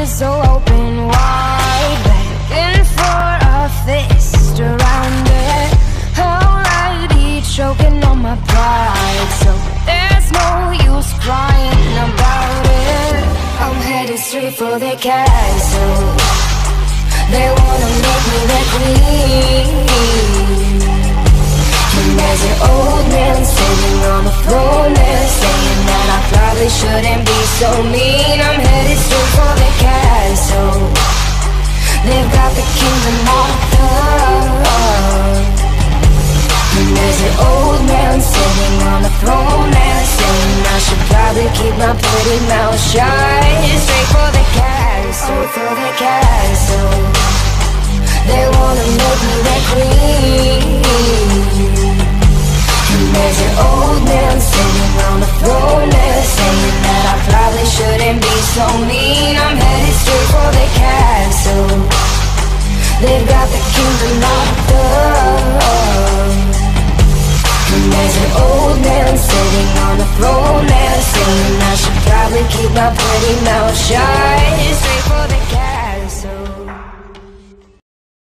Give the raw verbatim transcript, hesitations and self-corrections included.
so open wide, begging for a fist around it. Already choking on my pride, so there's no use crying about it. I'm headed straight for the castle. They wanna make me their queen. And there's an old man sitting on the throne there, saying that I probably shouldn't be so mean. I'm headed straight for the castle. They've got the kingdom locked up. And there's an old man sitting on the throne there, saying I should probably keep my pretty mouth shut. Straight for the castle, for the castle. They wanna make me their queen. And there's an old man sitting on the throne there, saying that I probably shouldn't be so mean. I'm headed straight for the castle. They've got the kingdom locked up. And there's an old man sitting on the throne there, saying I should probably keep my pretty mouth shut. Straight for the castle.